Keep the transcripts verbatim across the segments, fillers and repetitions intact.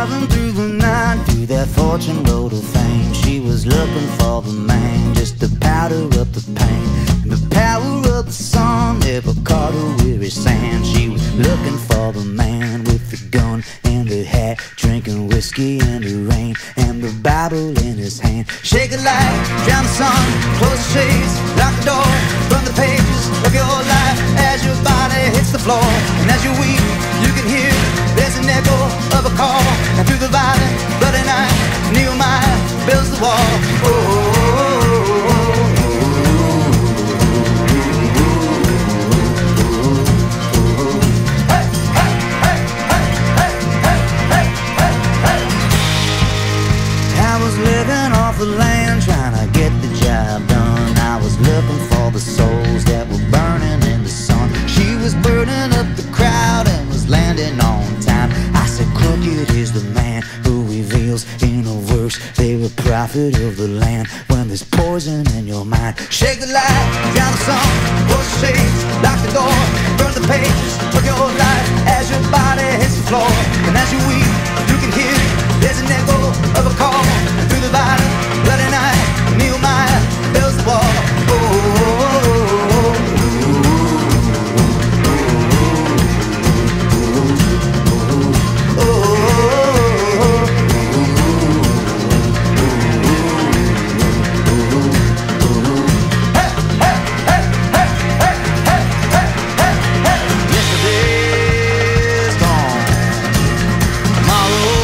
traveling through the night, through that fortune road of fame. She was looking for the man, just to powder up the pain. And the power of the sun never caught her weary sand. She was looking for the man with the gun and the hat, drinking whiskey in the rain, and the Bible in his hand. Shake a light, drown the sun, close the shades, lock the door, burn the pages of your life as your body hits the floor. And as you weep, you can hear there's an echo of a call, and through the violent, bloody night, Nehemiah builds the wall. Oh, oh, living off the land, trying to get the job done. I was looking for the souls that were burning in the sun. She was burning up the crowd and was landing on time. I said, crooked is the man who reveals in a verse they're a prophet of the land. When there's poison in your mind, shake the light, down the sun, close the shades, lock the door, burn the pages of your life as your body hits the floor. And as you weep, you can hear there's an echo of a call. Through the violent, bloody night, Nehemiah builds the wall. Oh, oh, oh, oh, oh, hey, hey, hey, hey, hey, hey, hey, hey, hey. Yesterday's gone, tomorrow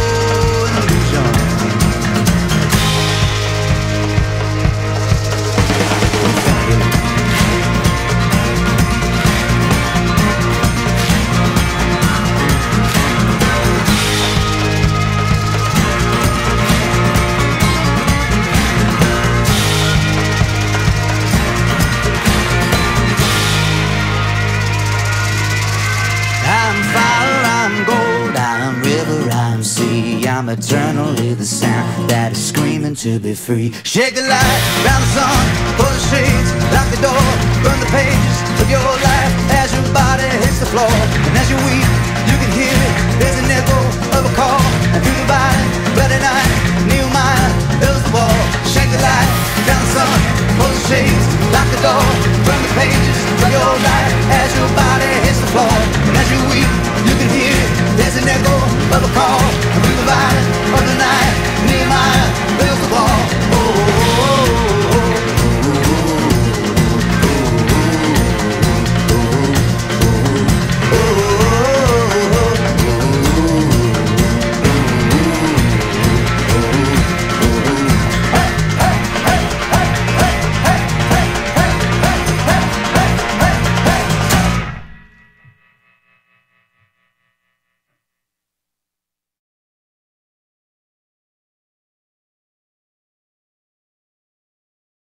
I'm eternally the sound that is screaming to be free. Shake the light, round the sun, close the shades, lock the door, burn the pages of your life as your body hits the floor. And as you weep, you can hear it, there's an echo of a call. And through the violent, bloody night, Nehemiah builds the wall. Shake the light, round the sun, close the shades, lock the door, burn the pages of your life as your body hits the floor. And as you weep, you can hear it, there's an echo of a call. And through the violent of the night,